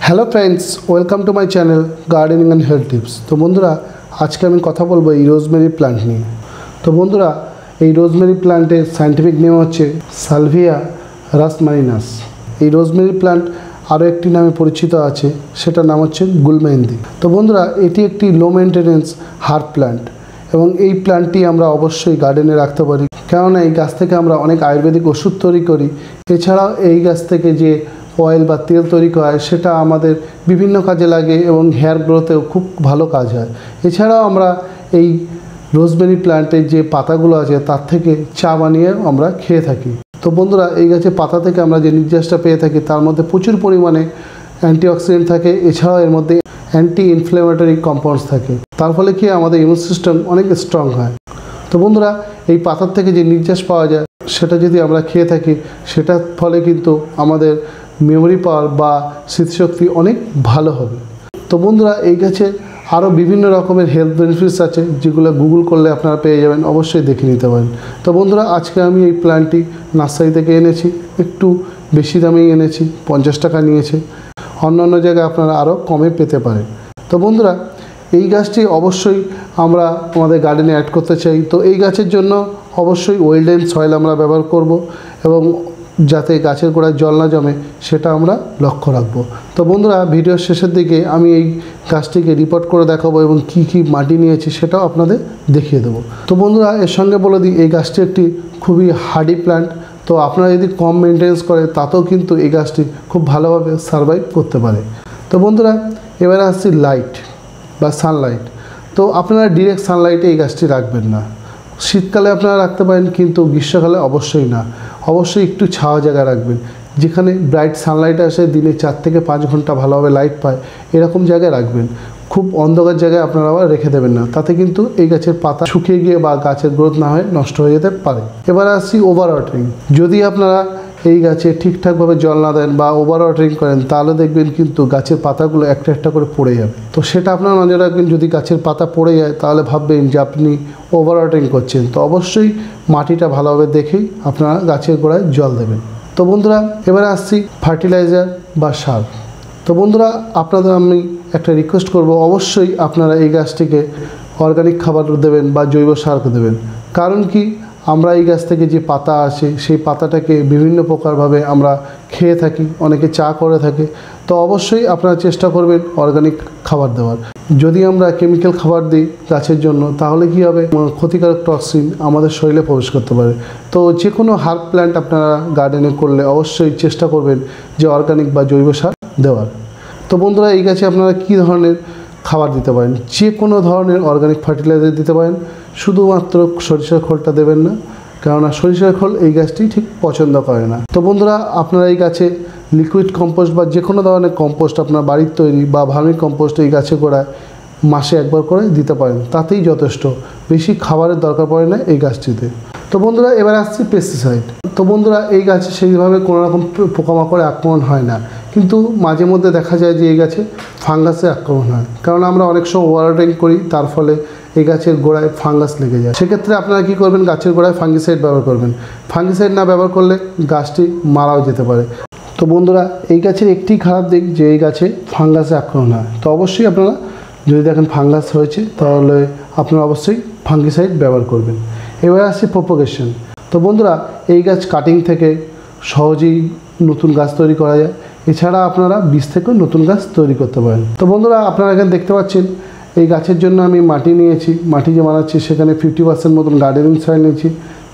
Hello friends, welcome to my channel gardening and health tips. তো বন্ধুরা, আজকে আমি কথা বলবো এই রোজমেরি প্ল্যান্ট নিয়ে। তো বন্ধুরা, এই রোজমেরি প্ল্যান্টের সায়েন্টিফিক নেম হচ্ছে সালভিয়া রসমারিনাস। এই রোজমেরি প্ল্যান্ট আরও একটি নামে পরিচিত আছে, সেটার নাম হচ্ছে গুলমেহেন্দি। তো বন্ধুরা, এটি একটি লো মেনটেনেন্স হার্ব প্ল্যান্ট এবং এই প্ল্যান্টটি আমরা অবশ্যই গার্ডেনে রাখতে পারি, কেননা এই গাছ থেকে আমরা অনেক আয়ুর্বেদিক ওষুধ তৈরি করি। এছাড়াও এই গাছ থেকে যে অয়েল বা তেল তৈরি করা হয় সেটা আমাদের বিভিন্ন কাজে লাগে এবং হেয়ার গ্রোথেও খুব ভালো কাজ হয়। এছাড়াও আমরা এই রোজমেরি প্ল্যান্টের যে পাতাগুলো আছে তার থেকে চা বানিয়ে আমরা খেয়ে থাকি। তো বন্ধুরা, এই গাছের পাতা থেকে আমরা যে নির্যাসটা পেয়ে থাকি তার মধ্যে প্রচুর পরিমাণে অ্যান্টিঅক্সিডেন্ট থাকে। এছাড়াও এর মধ্যে অ্যান্টি ইনফ্লেমেটরি কম্পাউন্ডস থাকে, তার ফলে কি আমাদের ইমিউন সিস্টেম অনেক স্ট্রং হয়। তো বন্ধুরা, এই পাতার থেকে যে নির্যাস পাওয়া যায় সেটা যদি আমরা খেয়ে থাকি, সেটার ফলে কিন্তু আমাদের মেমোরি পাওয়ার বা স্মৃতিশক্তি অনেক ভালো হবে। তো বন্ধুরা, এই গাছে আরও বিভিন্ন রকমের হেলথ বেনিফিটস আছে, যেগুলো গুগল করলে আপনারা পেয়ে যাবেন, অবশ্যই দেখে নিতে পারেন। তো বন্ধুরা, আজকে আমি এই প্ল্যান্টটি নার্সারি থেকে এনেছি, একটু বেশি দামেই এনেছি, 50 টাকা নিয়েছে। অন্য জায়গায় আপনারা আরও কমে পেতে পারেন। তো বন্ধুরা, এই গাছটি অবশ্যই আমরা আমাদের গার্ডেনে অ্যাড করতে চাই। তো এই গাছের জন্য অবশ্যই ওয়েলডেন সয়েল আমরা ব্যবহার করব এবং যাতে গাছের গোড়ায় জল না জমে সেটা আমরা লক্ষ্য রাখবো। তো বন্ধুরা, ভিডিওর শেষের দিকে আমি এই গাছটিকে রিপোর্ট করে দেখাবো এবং কি কি মাটি নিয়েছি সেটাও আপনাদের দেখিয়ে দেবো। তো বন্ধুরা, এর সঙ্গে বলে দিই, এই গাছটি একটি খুবই হার্ডি প্ল্যান্ট। তো আপনারা যদি কম মেনটেন্স করে তাতেও কিন্তু এই গাছটি খুব ভালোভাবে সারভাইভ করতে পারে। তো বন্ধুরা, এবারে আসছি লাইট বা সানলাইট। তো আপনারা ডিরেক্ট সানলাইটে এই গাছটি রাখবেন না। শীতকালে আপনারা রাখতে পারেন, কিন্তু গ্রীষ্মকালে অবশ্যই না। অবশ্যই একটু ছাওয়া জায়গায় রাখবেন, যেখানে ব্রাইট সানলাইট আসে, দিনে 4 থেকে 5 ঘন্টা ভালোভাবে লাইট পায়, এরকম জায়গায় রাখবেন। খুব অন্ধকার জায়গায় আপনারা আবার রেখে দেবেন না, তাতে কিন্তু এই গাছের পাতা শুকিয়ে গিয়ে বা গাছের গ্রোথ না হয়ে নষ্ট হয়ে যেতে পারে। এবার আসছি ওভার ওয়াটারিং। যদি আপনারা এই গাছে ঠিকঠাকভাবে জল না দেন বা ওভার ওয়াটারিং করেন, তাহলে দেখবেন কিন্তু গাছের পাতাগুলো একটা একটা করে পড়ে যাবে। তো সেটা আপনারা নজর রাখবেন। যদি গাছের পাতা পড়ে যায় তাহলে ভাববেন যে আপনি ওভার ওয়াটারিং করছেন। তো অবশ্যই মাটিটা ভালোভাবে দেখেই আপনারা গাছের গোড়ায় জল দেবেন। তো বন্ধুরা, এবারে আসছি ফার্টিলাইজার বা সার। তো বন্ধুরা, আপনাদের আমি একটা রিকোয়েস্ট করব, অবশ্যই আপনারা এই গাছটিকে অর্গানিক খাবার দেবেন বা জৈব সার দেবেন। কারণ কি, আমরা এই গাছ থেকে যে পাতা আসে সেই পাতাটাকে বিভিন্ন প্রকারভাবে আমরা খেয়ে থাকি, অনেকে চা করে থাকে। তো অবশ্যই আপনারা চেষ্টা করবেন অর্গানিক খাবার দেওয়ার। যদি আমরা কেমিক্যাল খাবার দিই গাছের জন্য, তাহলে কি হবে, ক্ষতিকারক টক্সিন আমাদের শরীরে প্রবেশ করতে পারে। তো যে কোনো হার্ব প্ল্যান্ট আপনারা গার্ডেনে করলে অবশ্যই চেষ্টা করবেন যে অর্গানিক বা জৈব সার দেওয়ার। তো বন্ধুরা, এই গাছে আপনারা কী ধরনের খাবার দিতে পারেন? যে কোনো ধরনের অর্গানিক ফার্টিলাইজার দিতে পারেন, শুধুমাত্র সরিষার খোলটা দেবেন না, কেননা সরিষার খোল এই গাছটি ঠিক পছন্দ করে না। তো বন্ধুরা, আপনারা এই গাছে লিকুইড কম্পোস্ট বা যে কোনো ধরনের কম্পোস্ট আপনার বাড়ির তৈরি বা ভার্মি কম্পোস্ট এই গাছে গোড়ায় মাসে একবার করে দিতে পারেন, তাতেই যথেষ্ট। বেশি খাবারের দরকার পড়ে না এই গাছটিতে। তো বন্ধুরা, এবার আসছি পেস্টিসাইড। তো বন্ধুরা, এই গাছে সেইভাবে কোনো রকম পোকামাকড়ে আক্রমণ হয় না, কিন্তু মাঝে মধ্যে দেখা যায় যে এই গাছে ফাঙ্গাসে আক্রমণ হয়, কারণ আমরা অনেক সময় ওভারওয়াটারিং করি, তার ফলে এই গাছের গোড়ায় ফাঙ্গাস লেগে যায়। সেক্ষেত্রে আপনারা কী করবেন, গাছের গোড়ায় ফাঙ্গিসাইড ব্যবহার করবেন। ফাঙ্গিসাইড না ব্যবহার করলে গাছটি মারাও যেতে পারে। তো বন্ধুরা, এই গাছের একটি খারাপ দিক যে এই গাছে ফাঙ্গাসে আক্রমণ হয়। তো অবশ্যই আপনারা যদি দেখেন ফাঙ্গাস হয়েছে, তাহলে আপনারা অবশ্যই ফাঙ্গিসাইড ব্যবহার করবেন। এবার আসছি প্রোপাগেশন। তো বন্ধুরা, এই গাছ কাটিং থেকে সহজেই নতুন গাছ তৈরি করা যায়। এছাড়া আপনারা বীজ থেকেও নতুন গাছ তৈরি করতে পারেন। তো বন্ধুরা, আপনারা এখানে দেখতে পাচ্ছেন এই গাছের জন্য আমি মাটি নিয়েছি। মাটি যে বানাচ্ছি সেখানে 50% মতন গার্ডেনিং সয়েল নিয়েছি,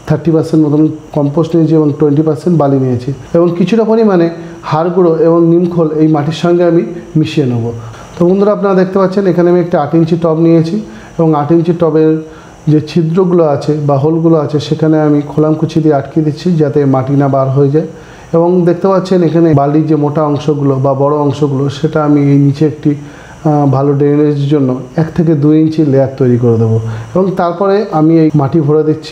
30% মতন কম্পোস্ট নিয়েছি এবং 20% বালি নিয়েছি, এবং কিছুটা পরিমাণে হাড় গুঁড়ো এবং নিমখোল এই মাটির সঙ্গে আমি মিশিয়ে নেব। তো বন্ধুরা, আপনারা দেখতে পাচ্ছেন এখানে আমি একটা 8 ইঞ্চি টব নিয়েছি এবং 8 ইঞ্চি টবের যে ছিদ্রগুলো আছে বা হোলগুলো আছে সেখানে আমি খোলামকুচি দিয়ে আটকে দিচ্ছি, যাতে মাটি না বার হয়ে যায়। এবং দেখতে পাচ্ছেন এখানে বালির যে মোটা অংশগুলো বা বড় অংশগুলো সেটা আমি এই নিচে একটি ভালো ড্রেনেজের জন্য 1 থেকে 2 ইঞ্চি লেয়ার তৈরি করে দেবো, এবং তারপরে আমি এই মাটি ভরে দিচ্ছি।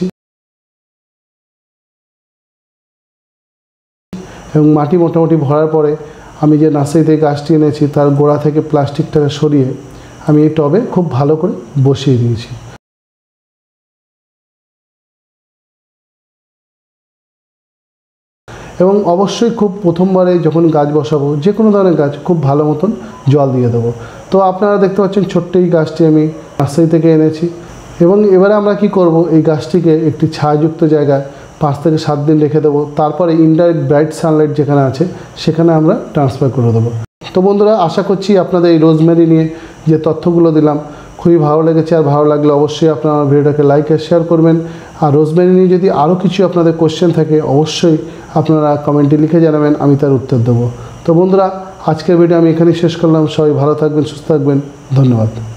এবং মাটি মোটামুটি ভরার পরে আমি যে নার্সারি থেকে গাছটি এনেছি তার গোড়া থেকে প্লাস্টিকটাকে সরিয়ে আমি এই টবে খুব ভালো করে বসিয়ে দিয়েছি। এবং অবশ্যই খুব প্রথমবারে যখন গাছ বসাবো, যে কোনো ধরনের গাছ, খুব ভালো মতন জল দিয়ে দেবো। তো আপনারা দেখতে পাচ্ছেন ছোট্ট এই গাছটি আমি নার্সারি থেকে এনেছি এবং এবারে আমরা কি করব, এই গাছটিকে একটি ছায়াযুক্ত জায়গায় 5 থেকে 7 দিন রেখে দেবো। তারপরে ইনডাইরেক্ট ব্রাইট সানলাইট যেখানে আছে সেখানে আমরা ট্রান্সফার করে দেবো। তো বন্ধুরা, আশা করছি আপনাদের এই রোজমেরি নিয়ে যে তথ্যগুলো দিলাম খুবই ভালো লেগেছে। আর ভালো লাগলে অবশ্যই আপনারা আমার ভিডিওটাকে লাইক আর শেয়ার করবেন। আর রোজমেরি নিয়ে যদি আরও কিছু আপনাদের কোশ্চেন থাকে অবশ্যই আপনারা কমেন্টে লিখে জানাবেন, আমি তার উত্তর দেবো। তো বন্ধুরা, আজকের ভিডিও আমি এখানেই শেষ করলাম। সবাই ভালো থাকবেন, সুস্থ থাকবেন, ধন্যবাদ।